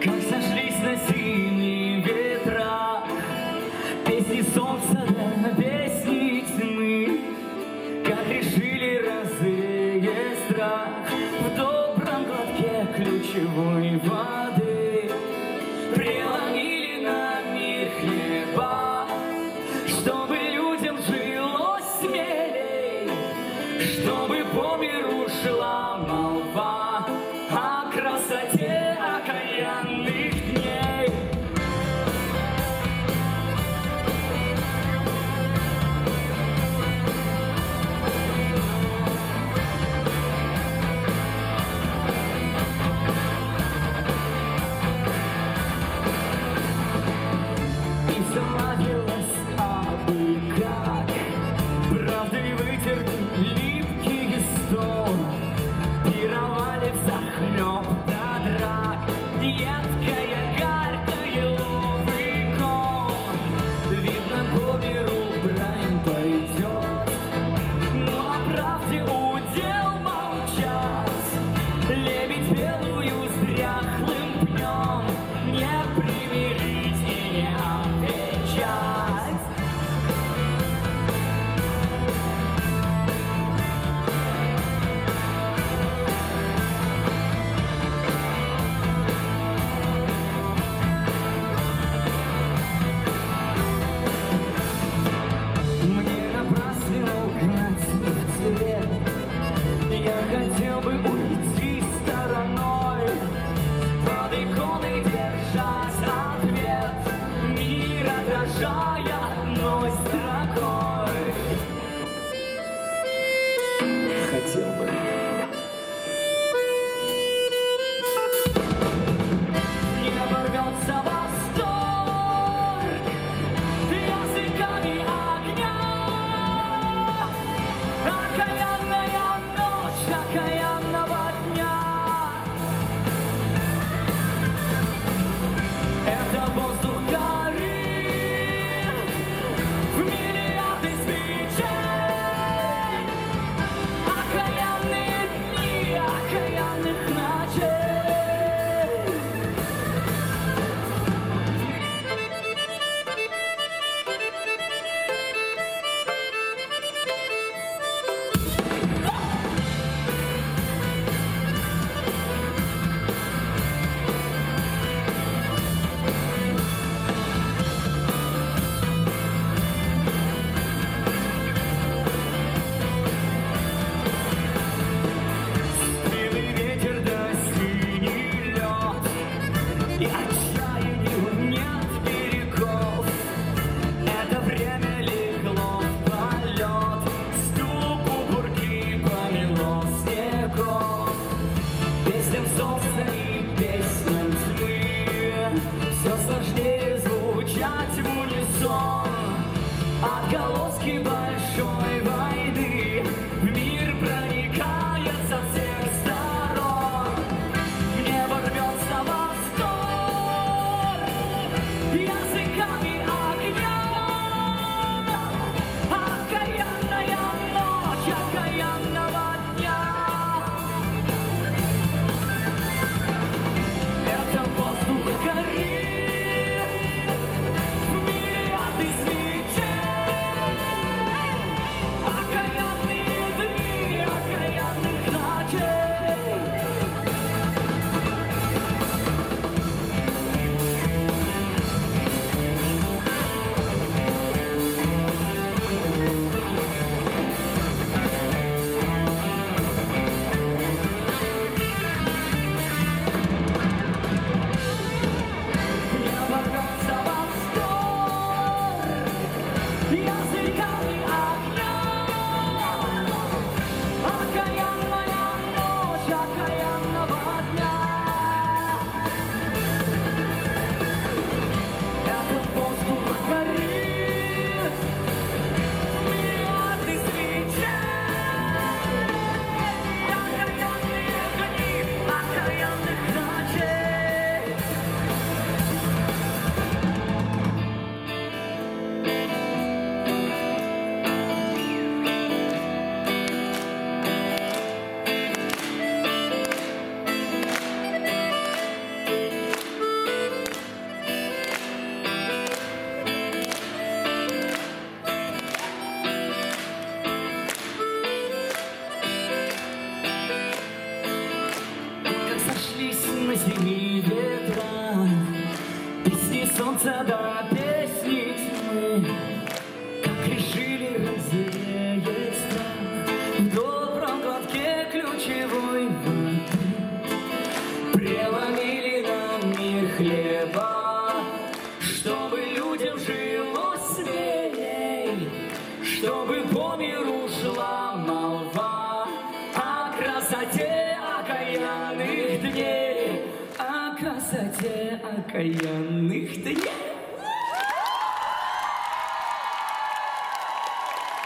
как сошлись на синие ветра песни солнца да песни тьмы, как решили развеять страх в добром глотке ключевой воды. Преломили на мир хлеба, чтобы людям жилось смелей, чтобы по миру шла молва о красоте окаянных дней. семи ветрах, песни солнца да песни тьмы, как решили развеять страх в добром глотке ключевой воды. Преломили нам мир хлеба, чтобы людям жилось смелей, чтобы по миру шла молва о красоте окаянных дней, о красоте окаянных дней.